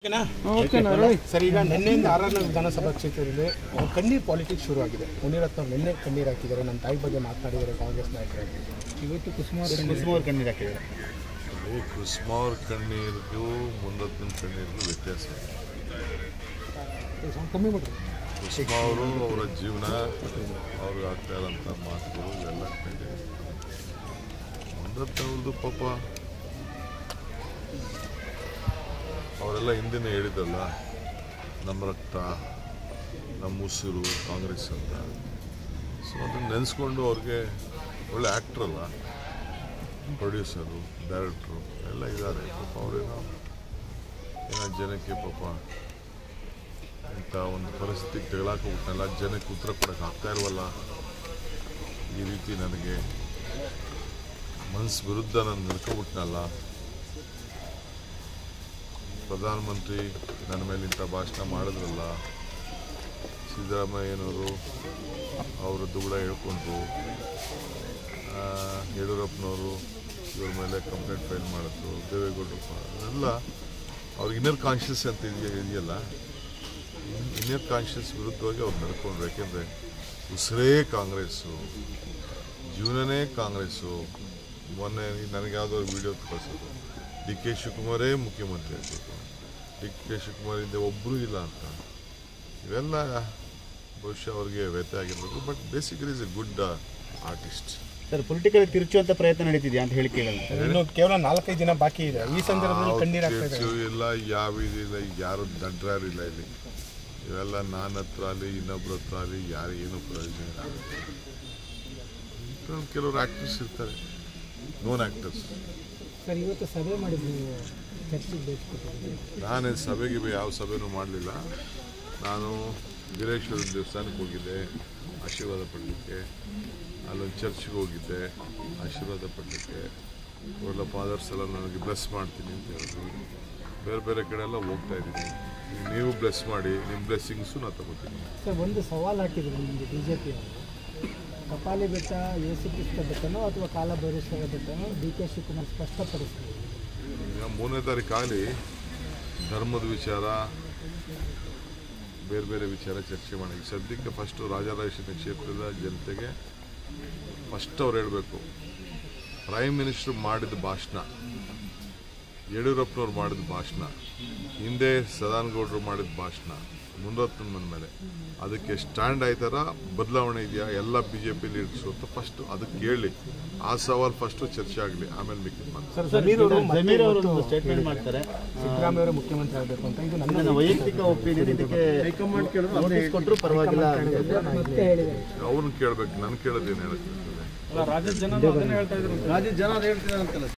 Sir, ಈಗ ನಿನ್ನೆಯಿಂದ ಆರನೇ ವಿಧಾನಸಭಾ ಕ್ಷೇತ್ರದಲ್ಲಿ ಕಣ್ಣೀರು ಪಾಲಿಟಿಕ್ಸ್ ಶುರು ಆಗಿದೆ. ಮುನಿರತ್ನ ನಿನ್ನೆ ಕಣ್ಣೀರು ಹಾಕಿದ್ದಾರೆ, ನಮ್ಮ ತಾಯಿ ಬಗ್ಗೆ ಮಾತನಾಡಿದ್ದಾರೆ ಕಾಂಗ್ರೆಸ್ ನಾಯಕರು. ಇವತ್ತು ಕುಸುಮಾರ್ ಕಣ್ಣೀರು ಹಾಕಿದ್ದಾರೆ. ಕುಸುಮಾರ್ ಕಣ್ಣೀರಿಗೂ ಮುನಿರತ್ನ ಕಣ್ಣೀರಿಗೂ ವ್ಯತ್ಯಾಸ. ಕುಸುಮಾ ಅವರು ಅವರ ಜೀವನ, ಅವ್ರಿಗೆ ಆಗ್ತಾ ಇರೋಂಥ ಮಾತುಗಳು ಎಲ್ಲ ಕಂಡಿದೆ. ಮುನಿರತ್ನ ಅವ್ರದ್ದು ಪಾಪ ಅವರೆಲ್ಲ ಹಿಂದಿನ ಹೇಳಿದ್ದಲ್ಲ, ನಮ್ಮ ರಕ್ತ ನಮ್ಮ ಉಸಿರು ಕಾಂಗ್ರೆಸ್ ಅಂತ. ಸೊ ಅದನ್ನು ನೆನೆಸ್ಕೊಂಡು ಅವ್ರಿಗೆ ಒಳ್ಳೆ ಆ್ಯಕ್ಟ್ರಲ್ಲ, ಪ್ರೊಡ್ಯೂಸರು, ಡೈರೆಕ್ಟ್ರು ಎಲ್ಲ ಇದ್ದಾರೆ. ಪಾಪ ಅವರೇನೋ ಜನಕ್ಕೆ ಪಾಪ ಇಂಥ ಒಂದು ಪರಿಸ್ಥಿತಿಗೆ ತೆಗಳಾಕೋಗ್ಬಿಟ್ನಲ್ಲ, ಜನಕ್ಕೆ ಉತ್ತರ ಕೊಡೋಕೆ ಆಗ್ತಾ ಇಲ್ವಲ್ಲ, ಈ ರೀತಿ ನನಗೆ ಮನಸ್ಸು ವಿರುದ್ಧ ನಾನು ನಡ್ಕೊಬಿಟ್ನಲ್ಲ, ಪ್ರಧಾನಮಂತ್ರಿ ನನ್ನ ಮೇಲೆ ಇಂಥ ಭಾಷಣ ಮಾಡಿದ್ರಲ್ಲ, ಸಿದ್ದರಾಮಯ್ಯನವರು ಅವರದ್ದು ಕೂಡ ಹೇಳ್ಕೊಂಡ್ರು, ಯಡಿಯೂರಪ್ಪನವರು ಇವ್ರ ಮೇಲೆ ಕಂಪ್ಲೇಂಟ್ ಫೈಲ್ ಮಾಡಿದ್ರು, ದೇವೇಗೌಡರು ಅದೆಲ್ಲ ಅವ್ರಿಗೆ ಇನ್ನರ್ ಕಾನ್ಷಿಯಸ್ ಅಂತ ಇದೆಯಲ್ಲ, ಇನ್ನರ್ ಕಾನ್ಷಿಯಸ್ ವಿರುದ್ಧವಾಗಿ ಅವ್ರು ನಡ್ಕೊಂಡ್ರು. ಯಾಕೆಂದರೆ ಉಸಿರೇ ಕಾಂಗ್ರೆಸ್ಸು, ಜೀವನನೇ ಕಾಂಗ್ರೆಸ್ಸು. ಮೊನ್ನೆ ನನಗೆ ಯಾವುದೋ ವಿಡಿಯೋ ಕಳಿಸೋದು, ಡಿ ಕೆ ಶಿವಕುಮಾರೇ ಮುಖ್ಯಮಂತ್ರಿ ಆಗಬೇಕು, ಡಿ ಕೆ ಶಿವಕುಮಾರಿಂದ ಒಬ್ಬರೂ ಇಲ್ಲ ಅಂತ. ಇವೆಲ್ಲ ಬಹುಶಃ ಅವ್ರಿಗೆ ವ್ಯತ್ಯಯ ಆಗಿರಬೇಕು. But basically is a good artist. Sir, political ತಿರುಚುವಂಥ ಪ್ರಯತ್ನ ನಡೀತಿದೆಯಾ ಅಂತ ಹೇಳಿ ಕೇಳಲ್ಲ. ಇನ್ನು ಕೇವಲ 4-5 ದಿನ ಬಾಕಿ ಇದೆ. ಈ ಸಂದರ್ಭದಲ್ಲಿ ಕಣ್ಣೀರು ಇಲ್ಲ, ಯಾವ ಇದಿಲ್ಲ, ಯಾರು ದಡ್ರಾರಿಲ್ಲ ಇಲ್ಲಿ. ಇವೆಲ್ಲ ನನ್ನ ಹತ್ರ ಅಲ್ಲಿ ಇನ್ನೊಬ್ರ ಹತ್ರ ಅಲ್ಲಿ ಯಾರು ಏನೂ ಪ್ರಯೋಜನ ಇಲ್ಲ. ಕೆಲವರು ಆ್ಯಕ್ಟರ್ಸ್ ಇರ್ತಾರೆ, ನೋನ್ ಆ್ಯಕ್ಟರ್ಸ್. ಸರ್, ಇವತ್ತು ಸಭೆ ಮಾಡಿದ್ವಿ, ನಾನೇನು ಸಭೆಗೆ ಯಾವ ಸಭೆನೂ ಮಾಡಲಿಲ್ಲ. ನಾನು ವೀರೇಶ್ವರ ದೇವಸ್ಥಾನಕ್ಕೆ ಹೋಗಿದ್ದೆ ಆಶೀರ್ವಾದ ಪಡಲಿಕ್ಕೆ, ಅಲ್ಲೊಂದು ಚರ್ಚ್ಗೆ ಹೋಗಿದ್ದೆ ಆಶೀರ್ವಾದ ಪಡಲಿಕ್ಕೆ. ಅವರೆಲ್ಲ ಫಾದರ್ಸ್ ಎಲ್ಲ ನನಗೆ ಬ್ಲೆಸ್ ಮಾಡ್ತೀನಿ ಅಂತ ಹೇಳಿದ್ರು. ಬೇರೆ ಬೇರೆ ಕಡೆ ಎಲ್ಲ ಹೋಗ್ತಾ ಇದ್ದೀನಿ. ನೀವು ಬ್ಲೆಸ್ ಮಾಡಿ, ನಿಮ್ಮ ಬ್ಲೆಸ್ಸಿಂಗ್ಸು ನಾನು ತಗೋತೀನಿ. ಸರ್, ಒಂದು ಸವಾಲು ಹಾಕಿದ್ರು ನಿಮಗೆ BJP ಅವರು, ಕಪಾಲಿ ಬೆಟ್ಟ ಯೇಸು ಕ್ರಿಸ್ತ ಬೆಟ್ಟನೋ ಅಥವಾ ಕಾಲಭೈರೇಶ್ವರ ಬೆಟ್ಟನೋ, ಡಿ ಕೆ ಶಿವಕುಮಾರ್ ಸ್ಪಷ್ಟಪಡಿಸ್ತಾರೆ. ಈಗ 3ನೇ ತಾರೀಕಾಗಲಿ ಧರ್ಮದ ವಿಚಾರ, ಬೇರೆ ಬೇರೆ ವಿಚಾರ ಚರ್ಚೆ ಮಾಡಿ. ಸದ್ಯಕ್ಕೆ ಫಸ್ಟು ರಾಜರಾಜೇಶ್ವರಿ ಕ್ಷೇತ್ರದ ಜನತೆಗೆ ಫಸ್ಟ್ ಅವ್ರು ಹೇಳಬೇಕು, ಪ್ರೈಮ್ ಮಿನಿಸ್ಟರ್ ಮಾಡಿದ ಭಾಷಣ, ಯಡಿಯೂರಪ್ಪನವ್ರು ಮಾಡಿದ ಭಾಷಣ, ಹಿಂದೆ ಸದಾನಗೌಡರು ಮಾಡಿದ ಭಾಷಣ, ಮುನಿರತ್ನ ಮೇಲೆ ಅದಕ್ಕೆ ಸ್ಟ್ಯಾಂಡ್ ಆಯ್ತಾರ, ಬದಲಾವಣೆ ಇದೆಯಾ ಎಲ್ಲ BJP ಲೀಡರ್ಸು ಅಂತ ಫಸ್ಟ್ ಅದಕ್ಕೆ ಹೇಳಿ. ಆ ಸವಾಲು ಫಸ್ಟು ಚರ್ಚೆ ಆಗಲಿ, ಆಮೇಲೆ ಮಿಕ್ಕಿದ ಮಾತು. ಜಮೀರ್ ಅವರು ಸ್ಟೇಟ್ಮೆಂಟ್ ಮಾಡ್ತಾರೆ, ಸಿದ್ದರಾಮಯ್ಯ ಅವರು ಮುಖ್ಯಮಂತ್ರಿ ಆಗಬೇಕು ಅಂತ. ಇದು ನನ್ನ ವೈಯಕ್ತಿಕ ಒಪಿನಿಯನ್, ಇದಕ್ಕೆ ಹೈಕಮಾಂಡ್ ಕೊಟ್ಟರು ಪರವಾಗಿಲ್ಲ ಅವ್ರನ್ನ ಕೇಳಬೇಕು, ನಾನು ಕೇಳೋದೇನು ಹೇಳಕ್ಕೆ. ರಾಜ್ಯದ ಜನ ಹೇಳ್ತಾ ಇದ್ರು, ರಾಜ್ಯದ ಜನ ಹೇಳ್ತಿದಾರಂತಲ್ಲ.